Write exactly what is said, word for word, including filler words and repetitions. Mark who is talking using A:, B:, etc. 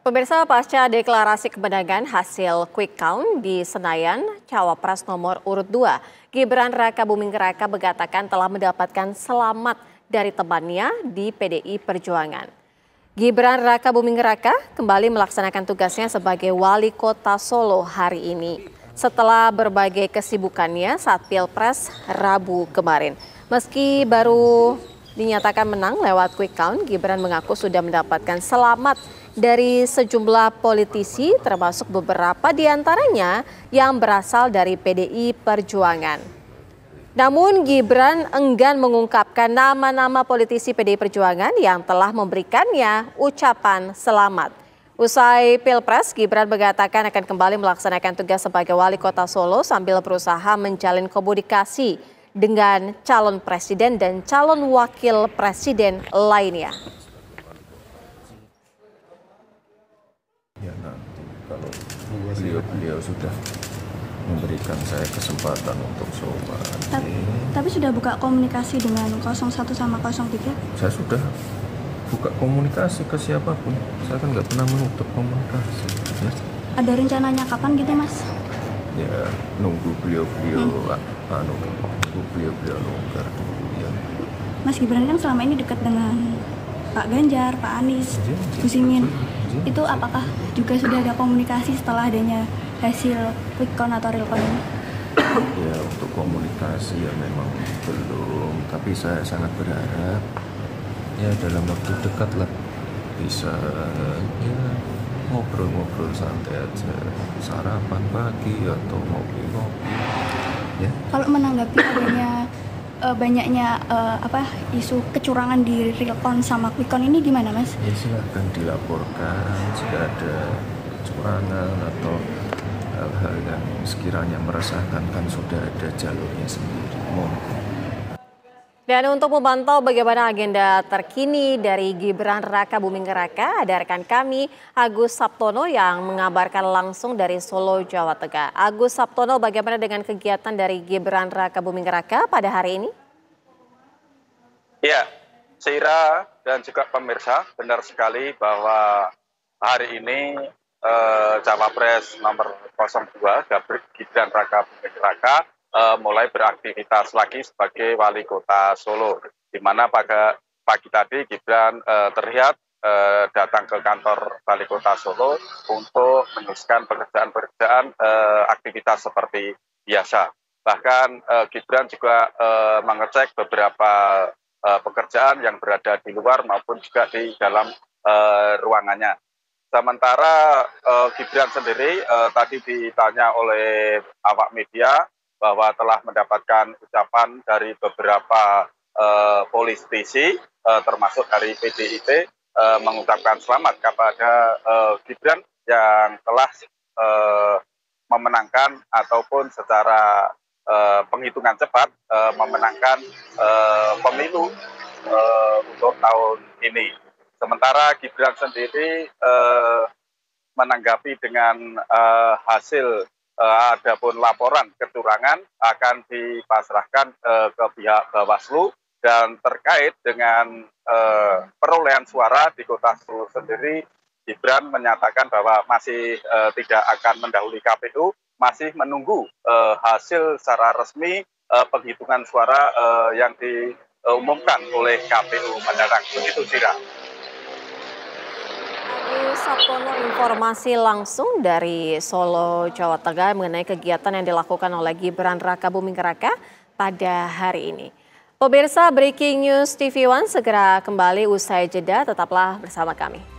A: Pemirsa, pasca deklarasi kemenangan hasil quick count di Senayan, Cawapres nomor urut dua, Gibran Rakabuming Raka mengatakan telah mendapatkan selamat dari temannya di P D I Perjuangan. Gibran Rakabuming Raka kembali melaksanakan tugasnya sebagai wali kota Solo hari ini setelah berbagai kesibukannya saat Pilpres Rabu kemarin. Meski baru dinyatakan menang lewat quick count, Gibran mengaku sudah mendapatkan selamat dari sejumlah politisi, termasuk beberapa di antaranya yang berasal dari P D I Perjuangan. Namun Gibran enggan mengungkapkan nama-nama politisi P D I Perjuangan yang telah memberikannya ucapan selamat. Usai Pilpres, Gibran mengatakan akan kembali melaksanakan tugas sebagai wali kota Solo sambil berusaha menjalin komunikasi dengan calon presiden dan calon wakil presiden lainnya.
B: Ya nanti kalau beliau-beliau sudah memberikan saya kesempatan untuk sowan.
C: Tapi, tapi sudah buka komunikasi dengan nol satu sama nol tiga?
B: Saya sudah buka komunikasi ke siapapun. Saya kan nggak pernah menutup komunikasi. Ya.
C: Ada rencananya kapan gitu, Mas?
B: Ya nunggu beliau-beliau, hmm. anu, nunggu beliau-beliau longgar dulu ya.
C: Mas Gibran kan selama ini dekat dengan Pak Ganjar, Pak Anies, Gus Imin. Itu apakah juga sudah ada komunikasi setelah adanya hasil quick count atau real count ini?
B: Ya untuk komunikasi ya memang belum, tapi saya sangat berharap ya dalam waktu dekat lah bisa ya ngobrol-ngobrol santai aja, sarapan pagi atau ngopi-ngopi. Ya.
C: Kalau menanggapi adanya uh, banyaknya uh, apa isu kecurangan di real count sama quick count ini gimana, Mas?
B: Ya silahkan dilaporkan jika ada kecurangan atau hal-hal yang sekiranya meresahkan, kan sudah ada jalurnya sendiri. Mohon.
A: Dan untuk memantau bagaimana agenda terkini dari Gibran Rakabuming Raka, ada rekan kami Agus Saptono yang mengabarkan langsung dari Solo, Jawa Tengah. Agus Saptono, bagaimana dengan kegiatan dari Gibran Rakabuming Raka pada hari ini?
D: Ya, Seira dan juga pemirsa, benar sekali bahwa hari ini eh, Cawapres nomor nol dua, Gibran Rakabuming Raka, Uh, mulai beraktivitas lagi sebagai wali kota Solo, di mana pada pagi tadi Gibran uh, terlihat uh, datang ke kantor wali kota Solo untuk meneruskan pekerjaan-pekerjaan uh, aktivitas seperti biasa. Bahkan uh, Gibran juga uh, mengecek beberapa uh, pekerjaan yang berada di luar maupun juga di dalam uh, ruangannya. Sementara uh, Gibran sendiri uh, tadi ditanya oleh awak media bahwa telah mendapatkan ucapan dari beberapa uh, politisi, uh, termasuk dari P D I P, uh, mengucapkan selamat kepada uh, Gibran yang telah uh, memenangkan ataupun secara uh, penghitungan cepat uh, memenangkan uh, pemilu uh, untuk tahun ini. Sementara Gibran sendiri uh, menanggapi dengan uh, hasil Uh, adapun laporan kecurangan akan dipasrahkan uh, ke pihak Bawaslu, dan terkait dengan uh, perolehan suara di kota Solo sendiri, Gibran menyatakan bahwa masih uh, tidak akan mendahului K P U, masih menunggu uh, hasil secara resmi uh, penghitungan suara uh, yang diumumkan oleh K P U mendatang. Begitu, Sira.
A: Saptono, informasi langsung dari Solo, Jawa Tengah mengenai kegiatan yang dilakukan oleh Gibran Rakabuming Raka pada hari ini. Pemirsa, Breaking News T V One segera kembali usai jeda, tetaplah bersama kami.